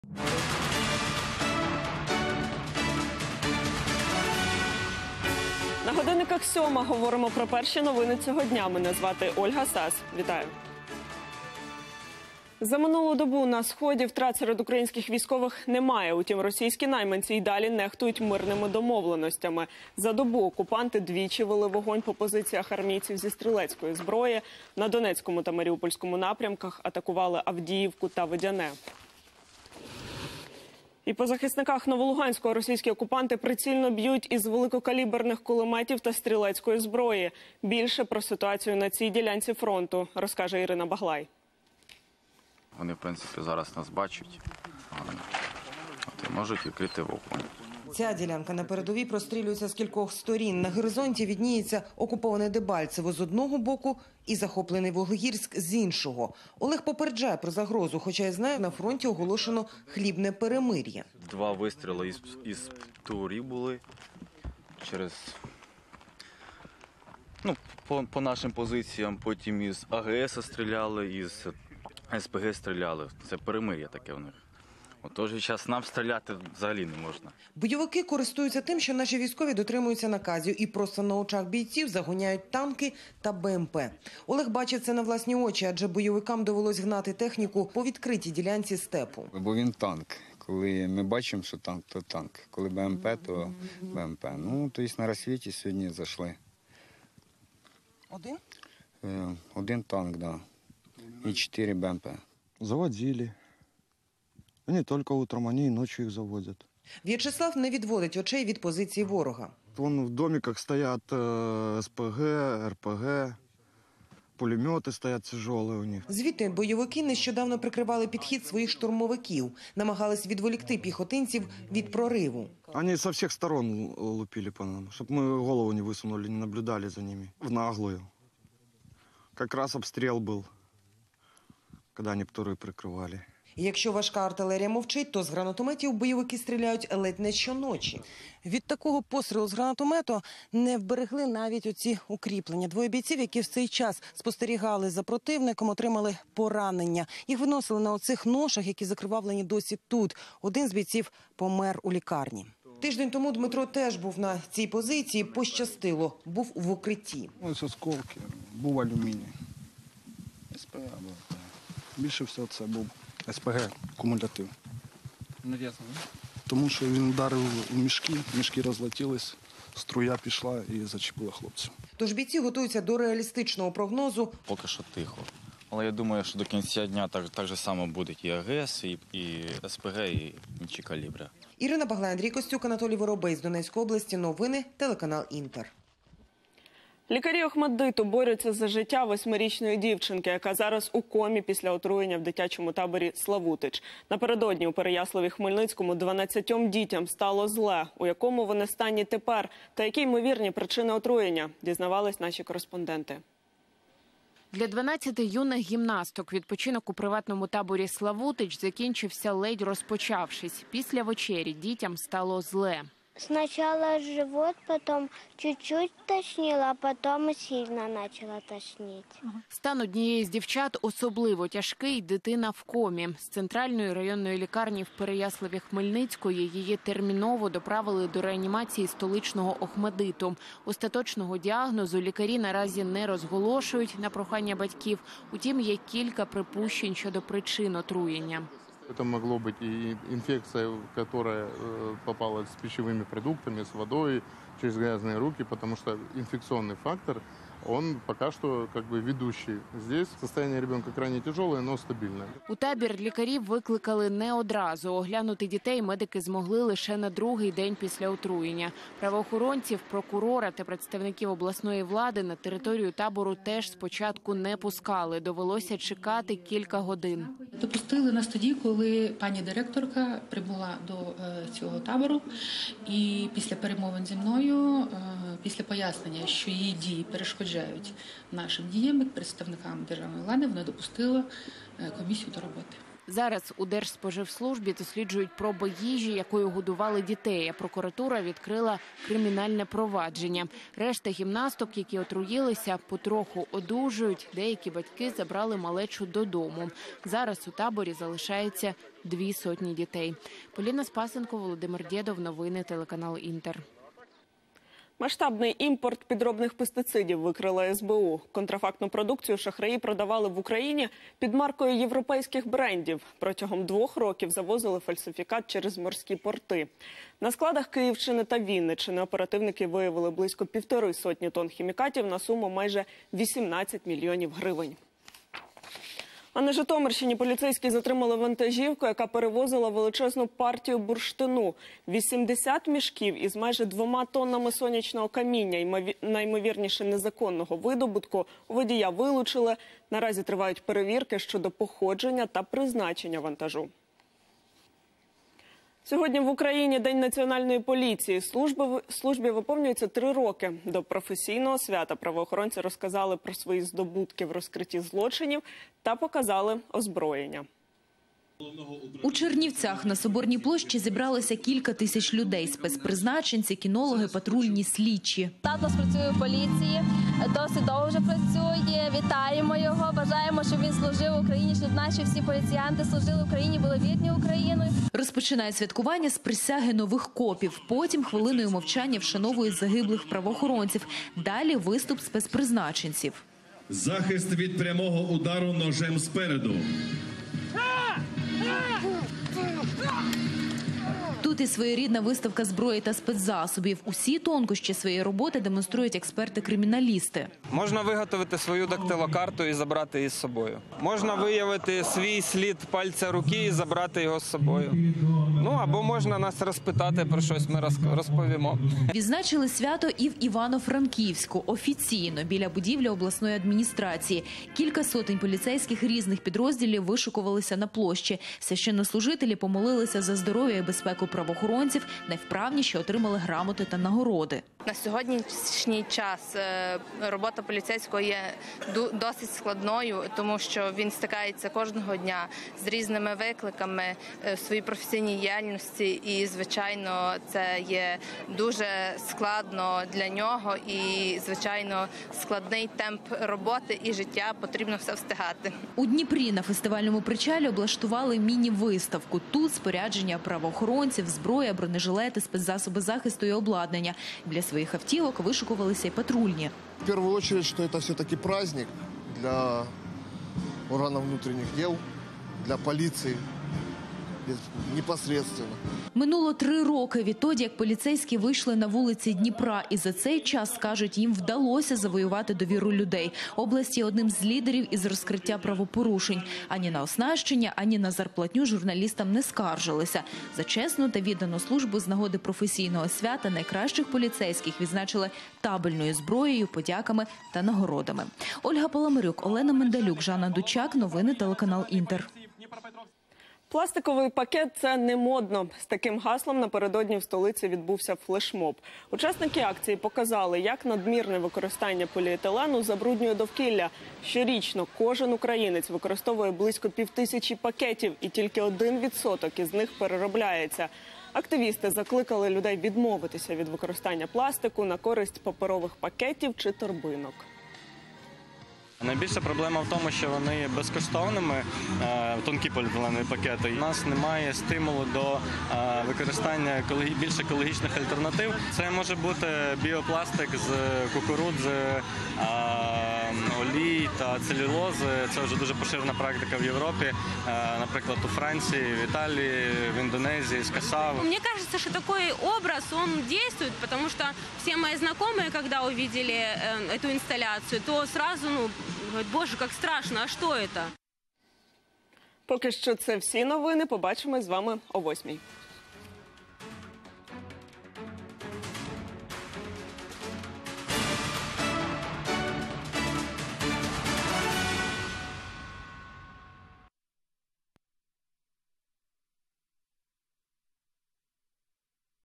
На годинниках 7 говоримо про перші новини цього дня. Мене звати Ольга Сас. Вітаю. За минулу добу на Сході втрат серед українських військових немає. Утім, російські найманці й далі нехтують мирними домовленостями. За добу окупанти двічі вели вогонь по позиціях армійців зі стрілецької зброї. На Донецькому та Маріупольському напрямках атакували Авдіївку та Водяне. І по захисниках Новолуганського російські окупанти прицільно б'ють із великокаліберних кулеметів та стрілецької зброї. Більше про ситуацію на цій ділянці фронту розкаже Ірина Баглай. Вони, в принципі, зараз нас бачать, можуть відкрити вогонь. Ця ділянка на передовій прострілюється з кількох сторін. На горизонті відніється окуповане Дебальцево з одного боку і захоплений Вуглегірськ з іншого. Олег попереджає про загрозу, хоча я знаю, на фронті оголошено хлібне перемир'я. 2 вистріли із птурів були через... по нашим позиціям, потім із АГС стріляли, із СПГ стріляли. Це перемир'я таке в них. Отож, зараз нам стріляти взагалі не можна. Бойовики користуються тим, що наші військові дотримуються наказів і просто на очах бійців загоняють танки та БМП. Олег бачив це на власні очі, адже бойовикам довелось гнати техніку по відкритій ділянці степу. Бо він танк. Коли ми бачимо, що танк, то танк. Коли БМП, то БМП. Тобто на розсвіті сьогодні зайшли. Один? Один танк, да. И 4 БМП. Заводили. Не тільки утром, вони і ночі їх заводять. В'ячеслав не відводить очей від позиції ворога. Вон в домиках стоять СПГ, РПГ, пулемети стоять тяжелі у них. Звідти бойовики нещодавно прикривали підхід своїх штурмовиків. Намагались відволікти піхотинців від прориву. Вони з усіх сторон лупили по нам, щоб ми голову не висунули, не наблюдали за ними. В наглую. Якраз обстріл був, коли вони птури прикривали. І якщо важка артилерія мовчить, то з гранатометів бойовики стріляють ледь не щоночі. Від такого пострілу з гранатомету не вберегли навіть оці укріплення. 2 бійців, які в цей час спостерігали за противником, отримали поранення. Їх виносили на оцих ношах, які закривавлені досі тут. Один з бійців помер у лікарні. Тиждень тому Дмитро теж був на цій позиції. Пощастило, був в укритті. Ось осколки, був алюміній. СПГ був. Більше всього це був СПГ, кумулятив. Тому що він ударив у мішки розлетілись, струя пішла і зачепила хлопців. Тож бійці готуються до реалістичного прогнозу. Поки що тихо. Але я думаю, що до кінця дня так же само будуть і АГС, і СПГ, і інші калібри. Ірина Баглай, Андрій Костюк, Анатолій Воробей з Донецької області. Новини, телеканал Інтер. Лікарі Охматдиту борються за життя 8-річної дівчинки, яка зараз у комі після отруєння в дитячому таборі «Славутич». Напередодні у Переяславі-Хмельницькому 12 дітям стало зле. У якому вони стані тепер та які ймовірні причини отруєння, дізнавались наші кореспонденти. Для 12 юних гімнасток відпочинок у приватному таборі «Славутич» закінчився ледь розпочавшись. Після вечері дітям стало зле. Сначала живот, потом чуть-чуть тошнило, а потом сильно начало тошнить. Стан однієї з дівчат особливо тяжкий – дитина в комі. З центральної районної лікарні в Переяславі-Хмельницької її терміново доправили до реанімації столичного Охматдиту. Остаточного діагнозу лікарі наразі не розголошують на прохання батьків. Утім, є кілька припущень щодо причин отруєння. Это могло быть и инфекция, которая попала с пищевыми продуктами, с водой, через грязные руки, потому что инфекционный фактор, он пока что ведущий. Здесь состояние ребенка крайне тяжелое, но стабильное. У табір лікарів викликали не одразу. Оглянути дітей медики змогли лише на другий день після отруєння. Правоохоронців, прокурора та представників обласної влади на територію табору теж спочатку не пускали. Довелося чекати кілька годин. Допустили нас тоді, коли пані директорка прибула до цього табору. І після перемовин зі мною, після пояснення, що її дії перешкоджають нашим діям, представникам державної влади, вона допустила комісію до роботи. Зараз у Держспоживслужбі досліджують проби їжі, якою годували дітей, а прокуратура відкрила кримінальне провадження. Решта гімнасток, які отруїлися, потроху одужують. Деякі батьки забрали малечу додому. Зараз у таборі залишається 200 дітей. Поліна Спасенко, Володимир Дєдов. Новини, телеканал «Інтер». Масштабний імпорт підробних пестицидів викрила СБУ. Контрафактну продукцію шахраї продавали в Україні під маркою європейських брендів. Протягом 2 років завозили фальсифікат через морські порти. На складах Київщини та Вінниччини оперативники виявили близько 150 тонн хімікатів на суму майже 18 мільйонів гривень. А на Житомирщині поліцейські затримали вантажівку, яка перевозила величезну партію бурштину. 80 мішків із майже 2 тоннами сонячного каміння, найімовірніше незаконного видобутку, у водія вилучили. Наразі тривають перевірки щодо походження та призначення вантажу. Сьогодні в Україні День національної поліції. Службі виповнюється 3 роки. До професійного свята правоохоронці розказали про свої здобутки в розкритті злочинів та показали озброєння. У Чернівцях на Соборній площі зібралося кілька тисяч людей – спецпризначенці, кінологи, патрульні, слідчі. Тато працює в поліції, досить довго вже працює, вітаємо його, бажаємо, щоб він служив Україні, щоб наші всі поліціянти служили Україні, були вірні Україною. Розпочинають святкування з присяги нових копів, потім хвилиною мовчання вшановують загиблих правоохоронців, далі виступ спецпризначенців. Захист від прямого удару ножем спереду. Тут і своєрідна виставка зброї та спецзасобів. Усі тонкощі своєї роботи демонструють експерти-криміналісти. Можна виготовити свою дактилокарту і забрати її з собою. Можна виявити свій слід пальця руки і забрати його з собою. Ну, або можна нас розпитати про щось, ми розповімо. Відзначили свято і в Івано-Франківську. Офіційно, біля будівлі обласної адміністрації. Кілька сотень поліцейських різних підрозділів вишукувалися на площі. Священнослужителі помолилися за здоров'я і безпеку правоохоронців, найвправніші отримали грамоти та нагороди. На сьогоднішній час робота поліцейського є досить складною, тому що він стикається кожного дня з різними викликами в своїй професійній діяльності і, звичайно, це є дуже складно для нього і, звичайно, складний темп роботи і життя, потрібно все встигати. У Дніпрі на фестивальному причалі облаштували міні-виставку. Тут спорядження правоохоронців, зброя, бронежилети, спецзасоби захисту і обладнання. Для своїх автівок вишукувалися і патрульні. В першу чергу, що це все-таки праздник для органів внутрішніх справ, для поліції. Непосредственно. Минуло 3 роки відтоді, як поліцейські вийшли на вулиці Дніпра. І за цей час, кажуть, їм вдалося завоювати довіру людей. Область є одним з лідерів із розкриття правопорушень. Ані на оснащення, ані на зарплатню журналістам не скаржилися. За чесну та віддану службу з нагоди професійного свята найкращих поліцейських відзначили табельною зброєю, подяками та нагородами. Ольга Паламарюк, Олена Мендалюк, Жанна Дучак. Новини, телеканал «Інтер». Пластиковий пакет – це не модно. З таким гаслом напередодні в столиці відбувся флешмоб. Учасники акції показали, як надмірне використання поліетилену забруднює довкілля. Щорічно кожен українець використовує близько 5000 пакетів, і тільки 1% із них переробляється. Активісти закликали людей відмовитися від використання пластику на користь паперових пакетів чи торбинок. Найбільша проблема в тому, що вони є безкоштовними, тонкі поліетиленові пакети. У нас немає стимулу до використання більш екологічних альтернатив. Це може бути біопластик з кукурудзи, олій та целюлози. Це вже дуже поширена практика в Європі, наприклад, у Франції, в Італії, в Індонезії, з касави. Мені кажется, що такий образ, він діє, тому що всі мої знайомі, коли побачили цю інсталяцію, то одразу, говорят, боже, як страшно, а що це? Поки що це всі новини. Побачимось з вами о 8:00.